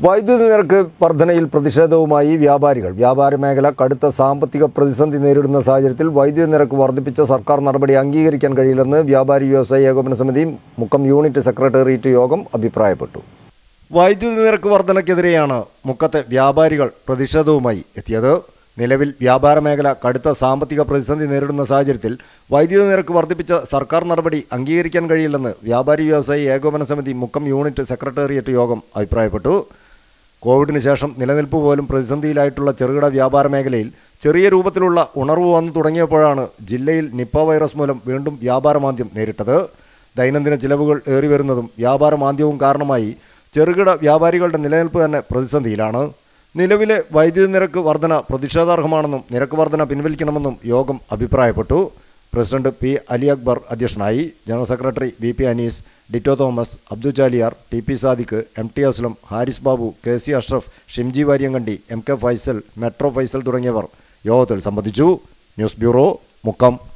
വൈദ്യുതി നിരക്ക് വർധനയിൽ പ്രതിഷേധവുമായി വ്യാപാരികൾ. വ്യാപാര മേഖല കടുത്ത സാമ്പത്തിക പ്രതിസന്ധി നേരിടുന്ന സാഹചര്യത്തിൽ വൈദ്യുതി നിരക്ക് വർദ്ധിപ്പിച്ച സർക്കാർ നടപടി അംഗീകരിക്കാൻ കഴിയില്ലെന്ന് വ്യാപാരി വ്യവസായി ഏകോപന സമിതി മുക്കം യൂണിറ്റ് സെക്രട്ടേറിയറ്റ് യോഗം അഭിപ്രായപ്പെട്ടു. വൈദ്യുതി നിരക്ക് വർധനയ്ക്കെതിരെയാണ് മുക്കത്തെ വ്യാപാരികൾ പ്രതിഷേധവുമായി എത്തിയത്. നിലവിൽ വ്യാപാര മേഖല കടുത്ത സാമ്പത്തിക പ്രതിസന്ധി നേരിടുന്ന സാഹചര്യത്തിൽ വൈദ്യുതി നിരക്ക് വർദ്ധിപ്പിച്ച സർക്കാർ നടപടി അംഗീകരിക്കാൻ കഴിയില്ലെന്ന് വ്യാപാരി വ്യവസായി ഏകോപന സമിതി മുക്കം യൂണിറ്റ് സെക്രട്ടേറിയറ്റ് യോഗം അഭിപ്രായപ്പെട്ടു. കോവിഡിന് ശേഷം നിലനിൽപ്പ് പോലും പ്രതിസന്ധിയിലായിട്ടുള്ള ചെറുകിട വ്യാപാര മേഖലയിൽ ചെറിയ രൂപത്തിലുള്ള ഉണർവ് വന്നു തുടങ്ങിയപ്പോഴാണ് ജില്ലയിൽ നിപ്പ വൈറസ് മൂലം വീണ്ടും വ്യാപാരമാന്ദ്യം നേരിട്ടത്. ദൈനംദിന ചിലവുകൾ ഏറിവരുന്നതും വ്യാപാരമാന്ദ്യവും കാരണമായി ചെറുകിട വ്യാപാരികളുടെ നിലനിൽപ്പ് തന്നെ പ്രതിസന്ധിയിലാണ്. നിലവിലെ വൈദ്യുതി നിരക്ക് വർധന പ്രതിഷേധാർഹമാണെന്നും നിരക്ക് വർധന പിൻവലിക്കണമെന്നും യോഗം അഭിപ്രായപ്പെട്ടു. പ്രസിഡന്റ് പി അലി അക്ബർ അധ്യക്ഷനായി. General secretary V P Anees, Ditto Thomas, Abdu Chaliyar, T P Sadiq, M T Aslam, Haris Babu, K C Ashraf, Shimji Varyankandi, M K Faisal, metro Faisal തുടങ്ങിയവർ യോഗത്തിൽ സംബന്ധിച്ചു. News bureau, Mukkam.